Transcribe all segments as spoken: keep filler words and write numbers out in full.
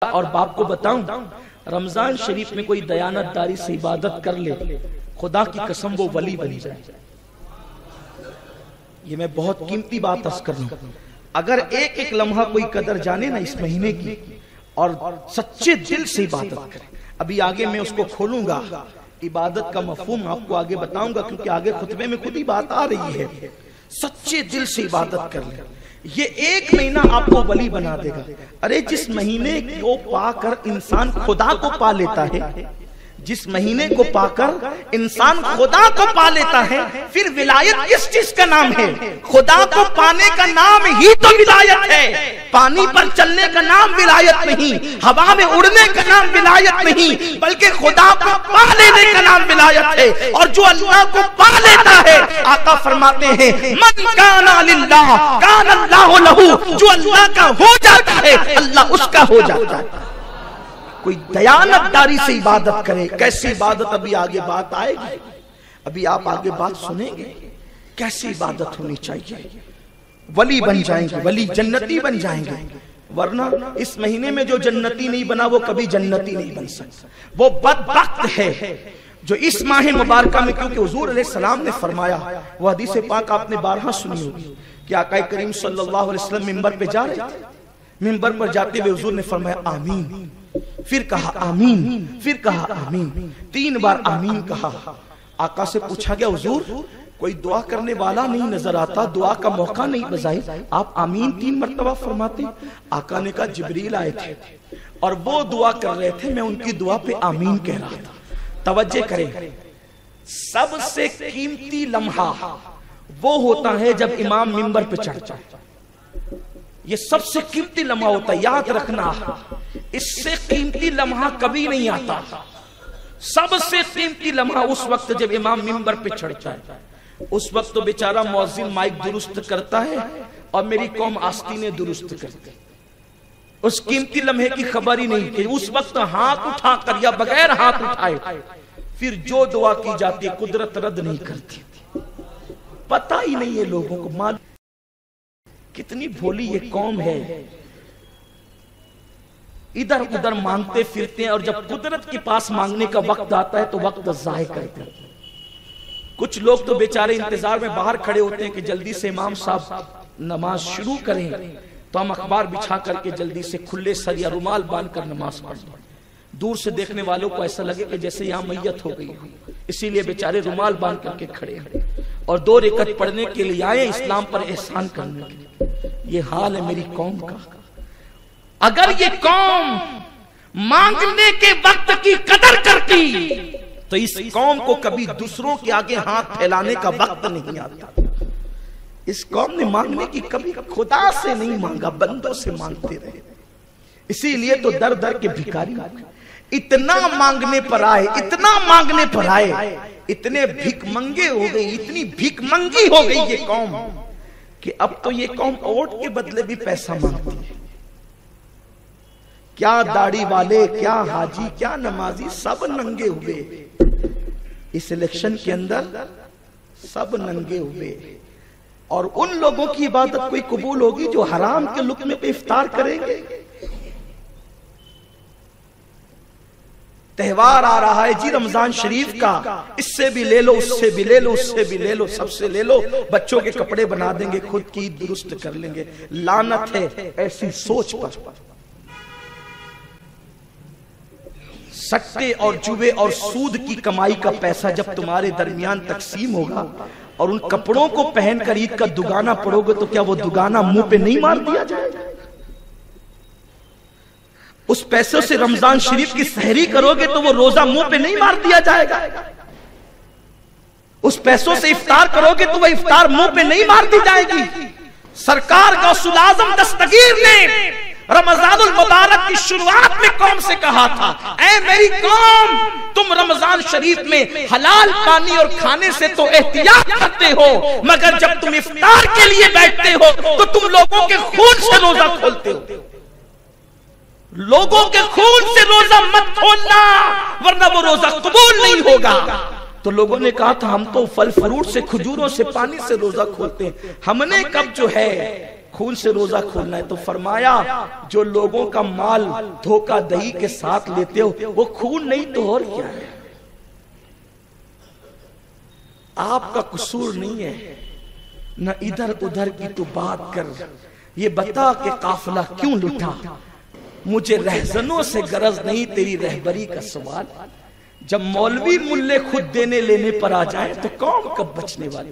और बाप को बताऊं, रमजान शरीफ में कोई दयानतदारी से इबादत कर ले, खुदा की कसम वो वली बन जाए। ये मैं बहुत कीमती बात अर्ज कर रहा हूं। अगर एक एक लम्हा कोई कदर जाने ना इस महीने की और सच्चे दिल से इबादत करे, अभी आगे मैं उसको खोलूंगा, इबादत का मफहूम आपको आगे बताऊंगा, क्योंकि आगे खुतबे में खुद ही बात आ रही है। सच्चे दिल से इबादत कर ले, ये एक महीना आपको वली बना देगा। अरे जिस महीने को पाकर इंसान खुदा को पा लेता है, जिस महीने को पाकर इंसान खुदा को पा लेता है, फिर विलायत किस चीज का नाम है? खुदा को पाने का नाम ही तो विलायत है। पानी पर चलने का नाम विलायत नहीं, हवा में उड़ने का नाम विलायत नहीं, बल्कि खुदा को पा लेने का नाम विलायत है। और जो अल्लाह को पा लेता है, आका फरमाते हैं मन काना लिल्लाह काना अल्लाहु लहू, जो अल्लाह का हो जाता है अल्लाह उसका हो जाता है। कोई दयानतदारी से इबादत करे। कैसी इबादत, अभी आगे बात आएगी, अभी आप आगे बात सुनेंगे कैसी इबादत होनी चाहिए। वली बन जाएंगे, वली जन्नती बन जाएंगे। वरना इस महीने में जो जन्नती नहीं बना वो कभी जन्नती नहीं बन सकता। वो बदबख्त है जो इस माह मुबारका में, क्योंकि हुजूर अलैहिस्सलाम ने फरमाया, वो हदीस पाक आपने बारहा सुनी होगी कि आका करीम सल्लल्लाहु अलैहि वसल्लम मिंबर पे जा रहे थे, मिंबर पर जाते हुए हुजूर ने फरमाया आमीन, फिर कहा आमीन, फिर कहा आमीन, तीन बार आमीन कहा। आका से पूछा गया हुजूर कोई दुआ करने वाला नहीं नजर आता, दुआ का मौका नहीं बजाई, आप आमीन तीन मर्तबा फरमाते? आका ने कहा जिब्रील आए थे और वो दुआ कर रहे थे, मैं उनकी दुआ पे आमीन कह रहा था। तवज्जो करें, सबसे कीमती लम्हा वो होता है जब इमाम मिंबर पे चढ़ता है। ये सबसे कीमती लम्हा होता है, याद रखना। इससे कीमती लम्हा कभी नहीं आता। सबसे कीमती लम्हा उस वक्त जब इमाम मिंबर पे चढ़ता है। उस वक्त तो बेचारा मुअज्जिन माइक दुरुस्त करता है और मेरी कौम आस्तीनें दुरुस्त करती है। उस कीमती लम्हे की खबर ही नहीं कि उस वक्त हाथ उठाकर या बगैर हाथ उठाए फिर जो दुआ की जाती है कुदरत रद्द नहीं करती। पता ही नहीं है लोगों को, मालूम कितनी भोली ये कौम है। इधर उधर मांगते फिरते हैं और जब कुदरत के पास मांगने का वक्त आता है तो वक्त जाय करते हैं। कुछ लोग तो बेचारे इंतजार में बाहर खड़े होते हैं कि जल्दी से इमाम साहब नमाज शुरू करें तो हम अखबार बिछा करके जल्दी से खुले सर या रुमाल बांध कर नमाज पढ़ लें। दूर से देखने वालों को ऐसा लगे कि जैसे यहाँ मैयत हो गई, इसीलिए बेचारे रुमाल बांध करके खड़े हैं और दो रकात पढ़ने के लिए आए, इस्लाम पर एहसान करने के लिए। ये हाल है मेरी कौम का। अगर ये कौम मांगने के वक्त की कदर करती तो इस कौम को कभी दूसरों के आगे हाथ फैलाने का वक्त नहीं आता। इस कौम ने मांगने की कभी खुदा से नहीं मांगा, बंदों से मांगते रहे। इसीलिए तो दर दर के भिखारी इतना मांगने पर आए, इतना मांगने पर आए, इतने भीख मंगे हो गई, इतनी भीख मंगी हो गई ये कौम कि अब तो ये कौम वोट के बदले भी पैसा मांगती है। क्या दाढ़ी वाले, क्या हाजी, क्या नमाजी, सब नंगे हुए इस इलेक्शन के अंदर, सब नंगे हुए। और उन लोगों की इबादत कोई कबूल होगी जो हराम के लुक्मे पे इफ्तार करेंगे। त्योहार आ रहा है जी रमजान शरीफ का, इससे भी ले लो, उससे भी ले लो, उससे भी ले लो, सबसे ले लो। बच्चों के कपड़े बना देंगे, खुद की दुरुस्त कर लेंगे। लानत है ऐसी सोच पर। सट्टे और जुए और सूद की कमाई का पैसा जब तुम्हारे दरमियान तकसीम होगा और उन कपड़ों को पहनकर ईद का दुगाना पड़ोगे तो क्या वो दुगाना मुंह पे नहीं मार दिया जाएगा? उस पैसों से रमजान शरीफ की सहरी करोगे तो वो रोजा मुंह पे नहीं मार दिया जाएगा? उस पैसों से इफ्तार करोगे तो वो इफ्तार मुंह पे नहीं मार दी जाएगी? सरकार गौसुल आजम दस्तगीर ने रमजानुल मुबारक की शुरुआत में कौम से कहा था, ऐ मेरी कौम, तुम रमजान शरीफ में हलाल पानी और खाने से तो एहतियात करते हो, मगर जब तुम इफ्तार के लिए बैठते हो तो तुम लोगों के खून से रोजा खोलते हो। लोगों के खून से रोजा मत खोलना, वरना वो रोजा कबूल नहीं होगा। तो लोगों ने कहा था हम तो फल फ्रूट से, खजूरों से, पानी से रोजा खोलते हैं। हमने कब जो है खून से रोजा खोलना है। तो फरमाया जो लोगों का माल धोखा दही के साथ लेते हो वो खून नहीं तो और क्या है। आपका कसूर नहीं है, न इधर उधर की तू बात कर। ये बता के काफिला क्यों लुटा, मुझे रहजनों से गरज नहीं तेरी रहबरी का सवाल। जब मौलवी मुल्ले खुद देने लेने पर आ जाए तो कौन कब बचने वाली।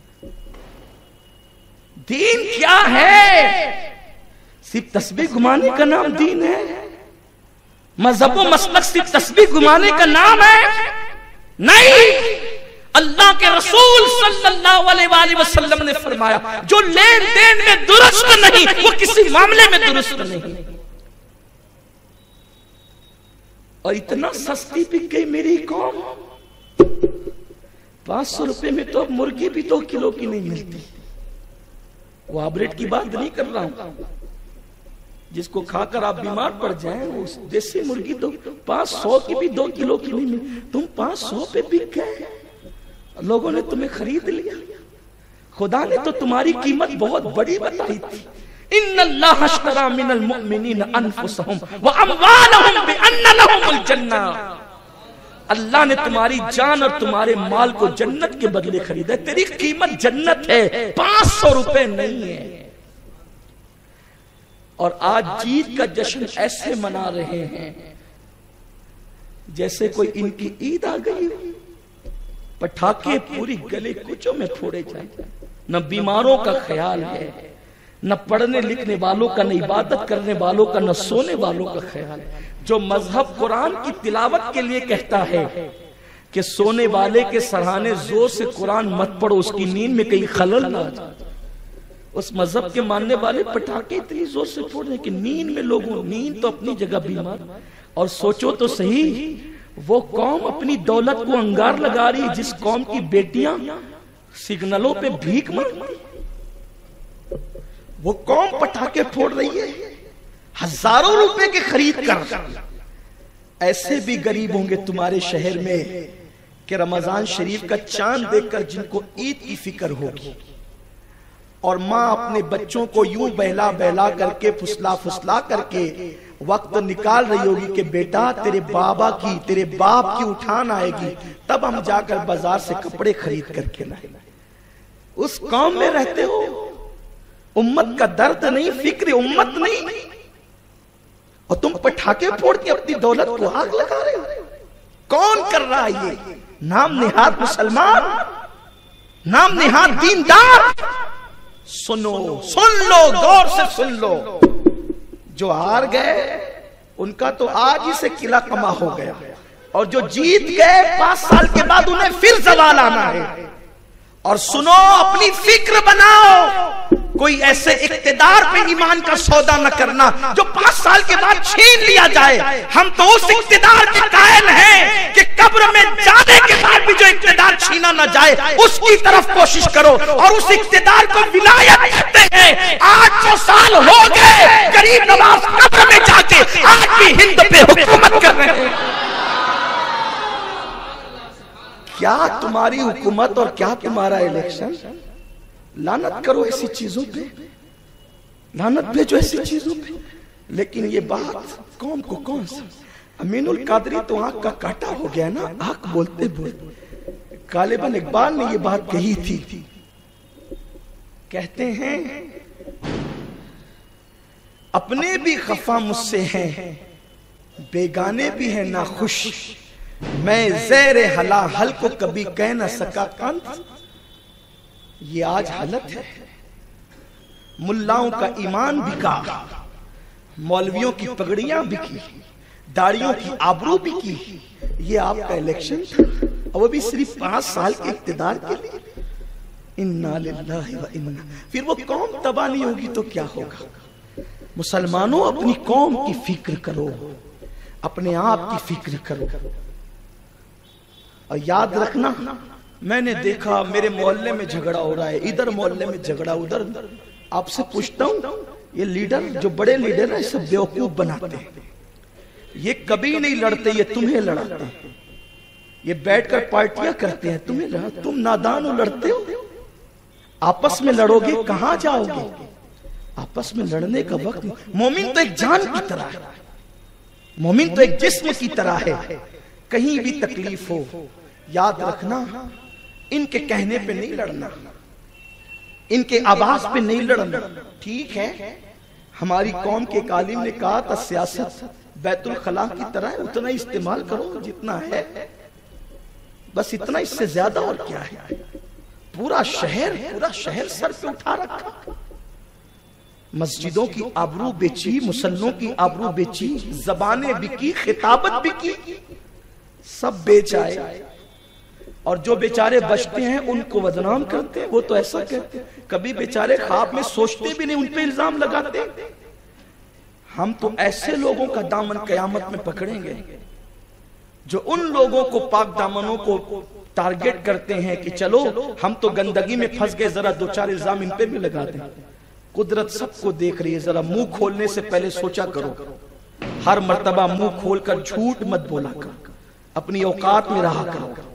दीन क्या है? सिर्फ तस्बीह घुमाने का नाम दीन है? मजहब व मसलक सिर्फ तस्बीह घुमाने का नाम है? नहीं। अल्लाह के रसूल सल्लल्लाहु अलैहि वसल्लम ने फरमाया जो लेन देन में दुरुस्त नहीं वो किसी मामले में दुरुस्त नहीं। और इतना सस्ती बिक गई मेरी कौम। पांच सौ रुपए में तो अब मुर्गी भी दो किलो की नहीं मिलती। वो आबरेट की बात नहीं कर रहा हूं, जिसको खाकर आप बीमार पड़ जाएं। उस देसी मुर्गी तो पांच सौ की भी दो किलो की नहीं मिलती। तुम पांच सौ पे बिक गए, लोगों ने तुम्हें खरीद लिया। खुदा ने तो तुम्हारी कीमत बहुत बड़ी बताई थी। इन्नल्लाह अश्तरा मिनल मुमिनीना अनफुसहुम व अमवालहुम बिअन्न लहुमुल जन्नह। अल्लाह ने तुम्हारी जान और तुम्हारे माल को जन्नत के बदले खरीदा। तेरी कीमत जन्नत है, पांच सौ रुपए नहीं है। और आज जीत का जश्न ऐसे मना रहे हैं जैसे कोई इनकी ईद आ गई। पटाखे पूरी गले कुचों में फोड़े जाए। न बीमारों का ख्याल है, न पढ़ने लिखने वालों का, न इबादत करने वालों का, न सोने वालों का ख्याल है। जो मजहब कुरान की तिलावत के लिए कहता है कि सोने वाले के सराहने जोर से कुरान मत पढ़ो, उसकी नींद में कहीं खलल ना आ जाए, उस मजहब के मानने वाले पटाखे इतनी जोर से फोड़ रहे कि नींद में लोगों, नींद तो अपनी जगह बीमार। और सोचो तो सही, वो कौम अपनी दौलत को अंगार लगा रही जिस कौम की बेटियां सिग्नलों पे भीख मांगती। वो कौम पटाखे फोड़ रही है हजारों रुपए के खरीद कर। ऐसे भी गरीब होंगे तुम्हारे शहर में कि रमजान शरीफ का चांद देखकर जिनको ईद की फिक्र होगी, और माँ अपने बच्चों को यूं बहला बहला करके फुसला फुसला करके वक्त निकाल रही होगी कि बेटा तेरे बाबा की, तेरे बाप की उठान आएगी, तब हम जाकर बाजार से कपड़े खरीद करके लाएंगे। उस कौम में रहते हो, उम्मत का दर्द नहीं, फिक्र उम्मत नहीं, और तुम पटाखे फोड़ के अपनी दौलत को आग लगा रहे हो। कौन कर रहा है ये? नाम निहाद मुसलमान, नाम निहाद दीनदार। सुनो, सुन लो, गौर से सुन लो। जो हार गए उनका तो आज ही से किला कमा हो गया, और जो जीत गए पांच साल के बाद उन्हें फिर जवाल आना है। और सुनो, अपनी फिक्र बनाओ, कोई ऐसे इक्तिदार पे ईमान का सौदा न करना जो पांच साल के बाद छीन लिया जाए। हम तो उस इक्तिदार के कायल हैं कि कब्र में जाने के बाद भी जो इक्तिदार छीना न जाए उसकी तरफ कोशिश करो। और उस इक्तिदार को विलायत कहते हैं। आठ सौ साल हो गए गरीब नवाज कब्र में जाके आज भी हिंद पे हुकूमत कर रहे हैं। क्या तुम्हारी हुकूमत और क्या तुम्हारा इलेक्शन? लानत करो ऐसी चीजों पे, लानत भेजो ऐसी चीजों पे। लेकिन ये बात कौम को कौन सा? अमीनुल कादरी तो आंख का काटा हो गया ना, आंख बोलते बोलते। गालिबन इकबाल ने ये बात कही थी। कहते हैं अपने भी खफा मुझसे हैं, बेगाने भी हैं नाखुश, मैं ज़ेरे हला हल को कभी कह न सका कंत। ये आज हालत है। मुल्लाओं का ईमान बिका, मौलवियों की पगड़ियां बिकी, दाढ़ियों की आबरू बिकी। ये आपका इलेक्शन था, और वो भी सिर्फ पांच साल के इक्तिदार के लिए। इन्ना लिल्लाहि व इन्ना। फिर वो कौम तबाह नहीं होगी तो क्या होगा? मुसलमानों, अपनी कौम की फिक्र करो, अपने आप की फिक्र करो। और याद रखना, मैंने देखा मेरे मोहल्ले में झगड़ा हो रहा है, इधर मोहल्ले में झगड़ा, उधर। आपसे पूछता हूं, ये लीडर, जो बड़े लीडर है, सब बेवकूफ बनाते हैं। ये कभी नहीं लड़ते, ये तुम्हें लड़ाते हैं। ये बैठकर पार्टियां करते हैं, तुम्हें लड़ा। तुम नादान हो, लड़ते हो। आपस में लड़ोगे, कहां जाओगे? आपस में लड़ने का वक्त नहीं। मोमिन तो एक जान की तरह है, मोमिन तो एक जिस्म की तरह है। कहीं भी तकलीफ हो याद रखना, इनके कहने पे नहीं लड़ना, इनके आवाज पे नहीं लड़ना। ठीक है, हमारी कौम के कालिम ने कहा था सियासत बैतुल खला की तरह है, उतना इस्तेमाल करो जितना है, बस इतना, इससे ज्यादा और क्या है। पूरा शहर पूरा शहर सर पे उठा रखा, मस्जिदों की आबरू बेची, मुसल्लों की आबरू बेची, जबानें बिकी, खिताबत बिकी, सब बेच आए। और जो बेचारे बचते हैं उनको बदनाम करते हैं। वो तो ऐसा कहते हैं, कभी बेचारे ख्वाब में सोचते भी नहीं, उन पे इल्जाम लगाते। हम तो ऐसे लोगों का दामन कयामत में पकड़ेंगे जो उन लोगों को, पाक दामनों को टारगेट करते हैं कि चलो हम तो गंदगी में फंस गए, जरा दो चार इल्जाम इन पे भी लगा दें। कुदरत सबको देख रही है, जरा मुंह खोलने से पहले सोचा करो। हर मर्तबा मुंह खोलकर झूठ मत बोला करो, अपनी औकात में रहा करो।